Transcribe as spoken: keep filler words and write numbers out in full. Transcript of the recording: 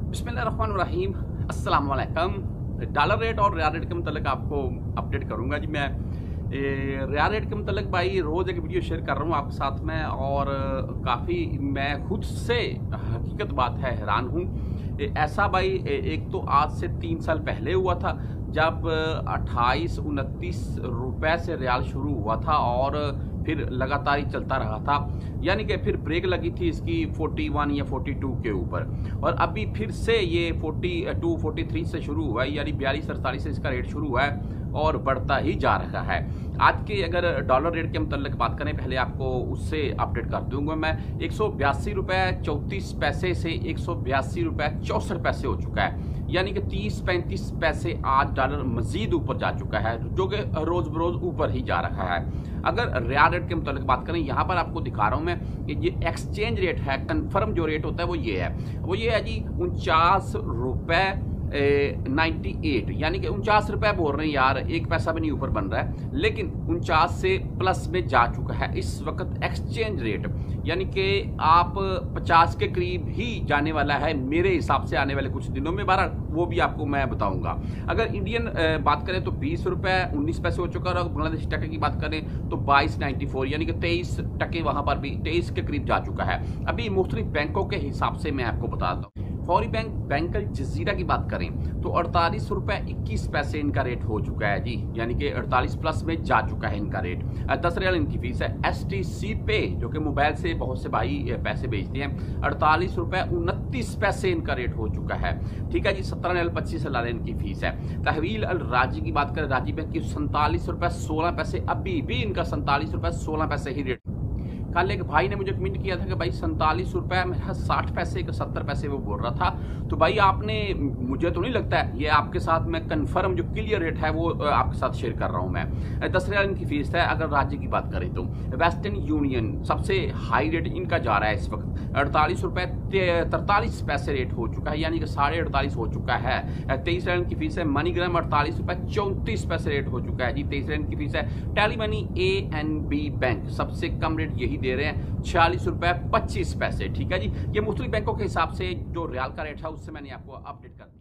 बिस्मिल्लाहिर्रहमानिर्रहीम, अस्सलाम वालेकुम। डॉलर रेट और रियाल रेट के मतलब आपको अपडेट करूंगा जी। मैं रियाल रेट के मतलब भाई रोज़ एक वीडियो शेयर कर रहा हूँ आपके साथ में, और काफ़ी मैं खुद से हकीकत बात है हैरान हूँ। ऐसा भाई एक तो आज से तीन साल पहले हुआ था जब अट्ठाईस उनतीस रुपए से रियाल शुरू हुआ था और फिर लगातार ही चलता रहा था, यानी कि फिर ब्रेक लगी थी इसकी इकतालीस या बयालीस के ऊपर, और अभी फिर से ये बयालीस तैंतालीस से शुरू हुआ है, यानी बयालीस अड़तालीस से इसका रेट शुरू हुआ है और बढ़ता ही जा रहा है। आज के अगर डॉलर रेट के मतलब बात करें, पहले आपको उससे अपडेट कर दूंगा मैं। एक सौ बयासी रुपये चौंतीस पैसे से एक सौ बयासी रुपये चौंसठ पैसे हो चुका है, यानी कि तीस पैंतीस पैसे आज डॉलर मजीद ऊपर जा चुका है, जो कि रोज बरोज ऊपर ही जा रहा है। अगर रियाल रेट के मतलब बात करें, यहाँ पर आपको दिखा रहा हूँ मैं कि ये एक्सचेंज रेट है, कन्फर्म जो रेट होता है वो ये है वो ये है जी उनचास रुपये नाइन्टी एट, यानी कि उनचास रुपये बोल रहे हैं यार, एक पैसा भी नहीं ऊपर बन रहा है, लेकिन उनचास से प्लस में जा चुका है इस वक्त एक्सचेंज रेट, यानी कि आप पचास के करीब ही जाने वाला है मेरे हिसाब से आने वाले कुछ दिनों में। बारह वो भी आपको मैं बताऊंगा। अगर इंडियन बात करें तो बीस रुपये उन्नीस पैसे हो चुका है, और बांग्लादेशी टके की बात करें तो बाईस नाइन्टी फोर, यानी कि तेईस टके वहां पर भी तेईस के करीब जा चुका है। अभी मुख्तलिफ बैंकों के हिसाब से मैं आपको बताता हूँ। फौरी बैंक बैंक अल जजीरा की बात करें तो अड़तालीस रुपए इक्कीस पैसे इनका रेट हो चुका है जी, यानी कि अड़तालीस प्लस में जा चुका है इनका रेट। दस रियाल इनकी फीस है। एस टी सी पे जो कि मोबाइल से बहुत से भाई पैसे भेजते हैं, अड़तालीस रुपए उनतीस पैसे इनका रेट हो चुका है। ठीक है जी, सत्रह रियाल पच्चीस लाल इनकी फीस है। तहवील अल राजी की बात करें, राजी बैंक की सैंतालीस रुपए सोलह पैसे, अभी भी इनका सैंतालीस रुपए सोलह पैसे ही रेट। कल एक भाई ने मुझे कमेंट किया था कि भाई सैंतालीस रुपये मेरा साठ पैसे का सत्तर पैसे वो बोल रहा था, तो भाई आपने, मुझे तो नहीं लगता है, ये आपके साथ मैं कंफर्म जो क्लियर रेट है वो आपके साथ शेयर कर रहा हूँ मैं। दस रियाल इनकी फीस है। अगर राज्य की बात करें तो वेस्टर्न यूनियन सबसे हाई रेट इनका जा रहा है इस वक्त, अड़तालीस रुपये तरतालीस पैसे रेट हो चुका है, यानी कि साढ़े अड़तालीस हो चुका है। तेईस रियाल की फीस है। मनीग्राम अड़तालीस रुपये चौंतीस पैसे रेट हो चुका है जी, तेईस रियाल की फीस है। Telemoney A N B bank सबसे कम रेट यही दे रहे हैं, छियालीस रुपए पच्चीस पैसे। ठीक है जी, ये मुख्तलिफ बैंकों के हिसाब से जो रियाल का रेट है उससे मैंने आपको अपडेट कर दिया।